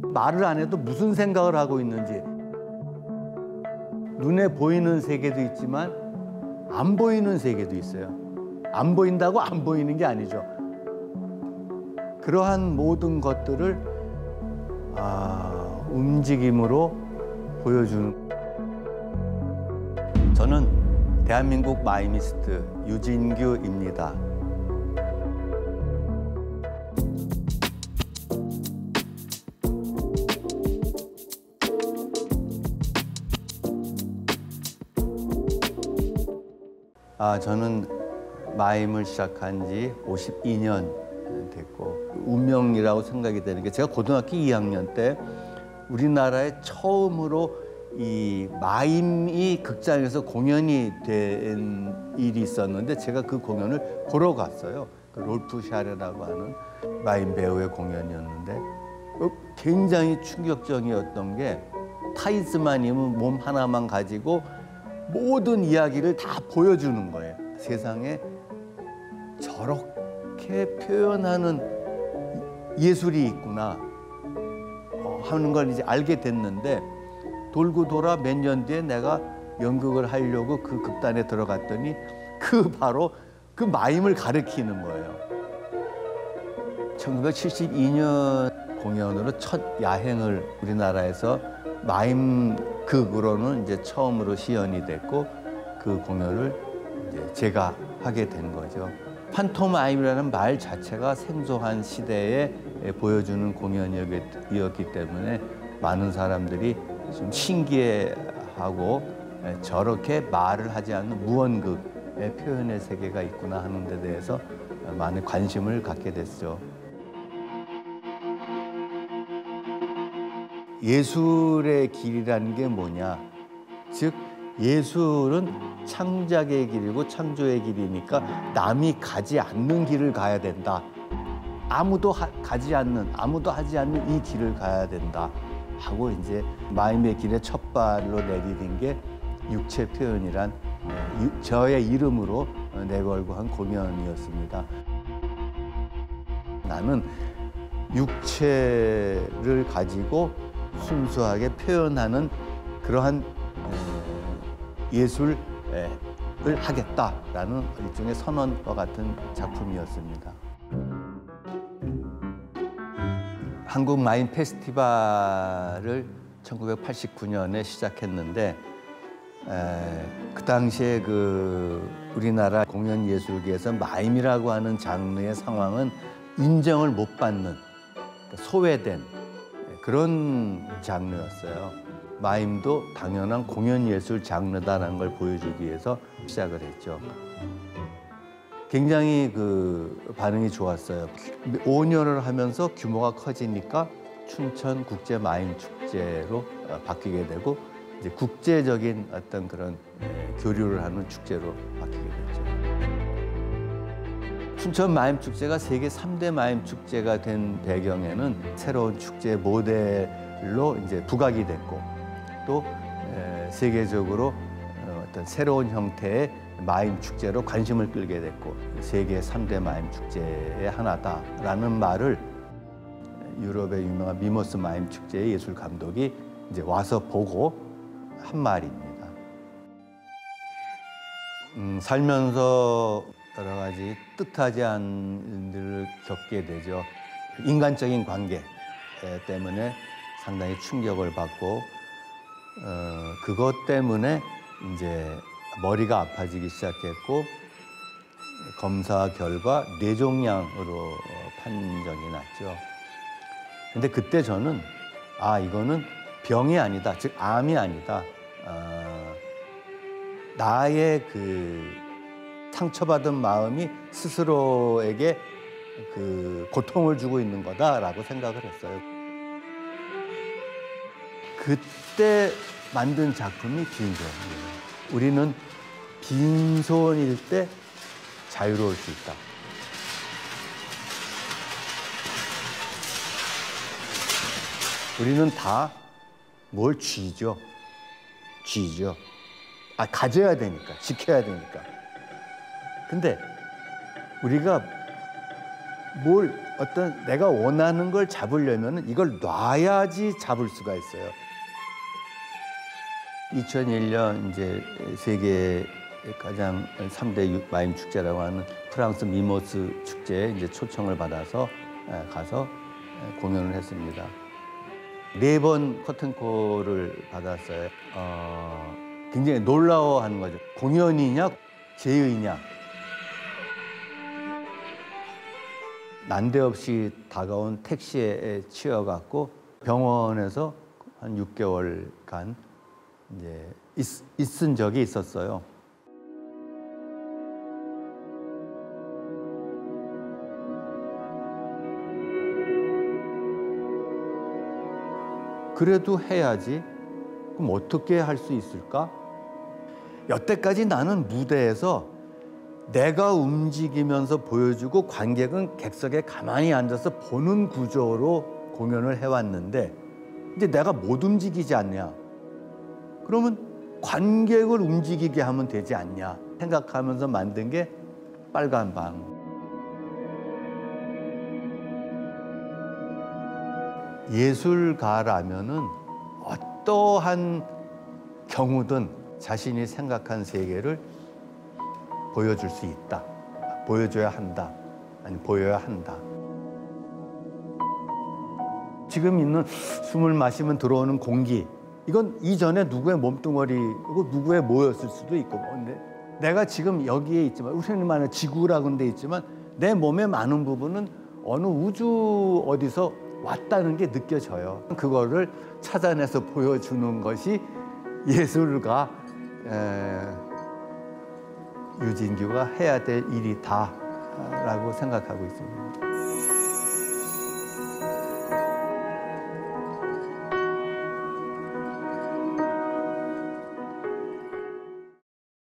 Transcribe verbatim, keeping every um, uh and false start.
말을 안 해도 무슨 생각을 하고 있는지. 눈에 보이는 세계도 있지만 안 보이는 세계도 있어요. 안 보인다고 안 보이는 게 아니죠. 그러한 모든 것들을 아, 움직임으로 보여주는. 저는 대한민국 마이미스트 유진규입니다. 아, 저는 마임을 시작한 지 오십이 년 됐고 운명이라고 생각이 되는 게, 제가 고등학교 이 학년 때 우리나라에 처음으로 이 마임이 극장에서 공연이 된 일이 있었는데, 제가 그 공연을 보러 갔어요. 그 rolf 샤레라고 하는 마임 배우의 공연이었는데 굉장히 충격적이었던 게, 타이즈만이면 몸 하나만 가지고 모든 이야기를 다 보여주는 거예요. 세상에 저렇게 표현하는 예술이 있구나 하는 걸 이제 알게 됐는데, 돌고 돌아 몇 년 뒤에 내가 연극을 하려고 그 극단에 들어갔더니 그 바로 그 마임을 가르치는 거예요. 천구백칠십이 년 공연으로 첫 야행을 우리나라에서 마임극으로는 이제 처음으로 시연이 됐고, 그 공연을 이제 제가 하게 된 거죠. 판토마임이라는 말 자체가 생소한 시대에 보여주는 공연이었기 때문에 많은 사람들이 좀 신기해하고, 저렇게 말을 하지 않는 무언극의 표현의 세계가 있구나 하는 데 대해서 많은 관심을 갖게 됐죠. 예술의 길이라는 게 뭐냐? 즉 예술은 창작의 길이고 창조의 길이니까 남이 가지 않는 길을 가야 된다. 아무도 하, 가지 않는, 아무도 하지 않는 이 길을 가야 된다 하고, 이제 마임의 길에 첫 발로 내디딘 게 육체 표현이란 저의 이름으로 내걸고 한 공연이었습니다. 나는 육체를 가지고 순수하게 표현하는 그러한 예술을 하겠다라는 일종의 선언과 같은 작품이었습니다. 한국 마임 페스티벌을 천구백팔십구 년에 시작했는데, 에, 그 당시에 그 우리나라 공연예술계에서 마임이라고 하는 장르의 상황은 인정을 못 받는, 소외된 그런 장르였어요. 마임도 당연한 공연예술 장르다라는 걸 보여주기 위해서 시작을 했죠. 굉장히 그 반응이 좋았어요. 오 년을 하면서 규모가 커지니까 춘천 국제 마임 축제로 바뀌게 되고, 이제 국제적인 어떤 그런 교류를 하는 축제로 바뀌게 됐죠. 춘천 마임 축제가 세계 삼 대 마임 축제가 된 배경에는 새로운 축제 모델로 이제 부각이 됐고, 또 세계적으로 어떤 새로운 형태의 마임 축제로 관심을 끌게 됐고, 세계 삼 대 마임 축제의 하나다라는 말을 유럽의 유명한 미모스 마임 축제의 예술 감독이 이제 와서 보고 한 말입니다. 음, 살면서 여러 가지 뜻하지 않은 일을 겪게 되죠. 인간적인 관계 때문에 상당히 충격을 받고, 어, 그것 때문에 이제 머리가 아파지기 시작했고, 검사 결과 뇌종양으로 판정이 났죠. 근데 그때 저는 아, 이거는 병이 아니다, 즉 암이 아니다, 어, 나의 그 상처받은 마음이 스스로에게 그 고통을 주고 있는 거다라고 생각을 했어요. 그때 만든 작품이 빈손이에요. 우리는 빈손일 때 자유로울 수 있다. 우리는 다 뭘 쥐죠. 쥐죠. 아, 가져야 되니까, 지켜야 되니까. 근데 우리가 뭘 어떤 내가 원하는 걸 잡으려면 이걸 놔야지 잡을 수가 있어요. 이천일 년 이제 세계 가장 삼 대 마임 축제라고 하는 프랑스 미모스 축제에 이제 초청을 받아서 가서 공연을 했습니다. 네 번 커튼콜을 받았어요. 어, 굉장히 놀라워하는 거죠. 공연이냐, 제의냐. 난데없이 다가온 택시에 치여갖고 병원에서 한 육 개월간 이제 있, 있은 적이 있었어요. 그래도 해야지. 그럼 어떻게 할 수 있을까? 여태까지 나는 무대에서 내가 움직이면서 보여주고 관객은 객석에 가만히 앉아서 보는 구조로 공연을 해왔는데 이제 내가 못 움직이지 않냐? 그러면 관객을 움직이게 하면 되지 않냐? 생각하면서 만든 게 빨간 방. 예술가라면은 어떠한 경우든 자신이 생각한 세계를 보여줄 수 있다. 보여줘야 한다. 아니 보여야 한다. 지금 있는 숨을 마시면 들어오는 공기, 이건 이전에 누구의 몸뚱어리고 누구의 모였을 수도 있고, 근데 내가 지금 여기에 있지만, 우리는 말하는 지구라는 데 있지만 내 몸의 많은 부분은 어느 우주 어디서 왔다는 게 느껴져요. 그거를 찾아내서 보여주는 것이 예술가 에, 유진규가 해야 될 일이다라고 생각하고 있습니다.